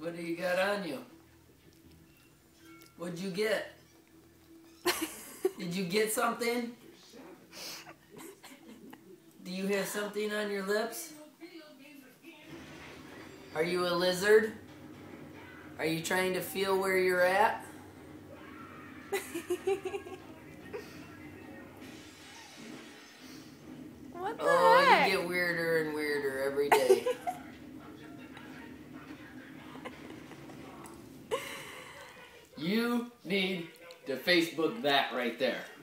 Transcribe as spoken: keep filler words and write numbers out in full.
What do you got on you? What'd you get? Did you get something? Do you have something on your lips? Are you a lizard? Are you trying to feel where you're at? What the Oh, heck? you get weirder and weirder every day. You need to Facebook that right there.